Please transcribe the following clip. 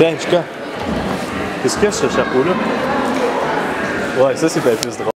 Tiens, Chica, qu'est-ce qu'il y a ce chapeau-là? Ouais, ça c'est bien plus drôle.